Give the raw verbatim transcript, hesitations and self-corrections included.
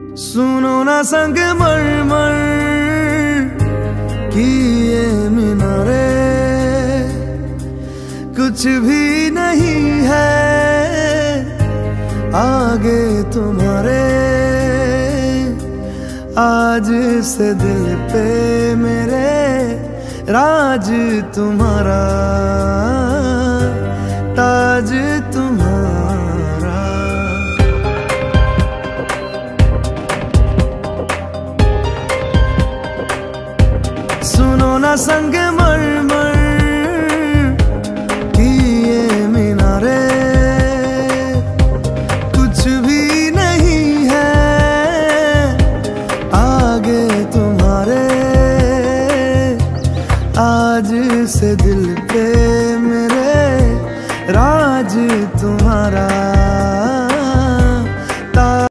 सुनो ना संगमरमर की ये मीनारे, कुछ भी नहीं है आगे तुम्हारे। आज से दिल पे मेरे राज तुम्हारा, ताज तुम्हारा। सुनो ना संग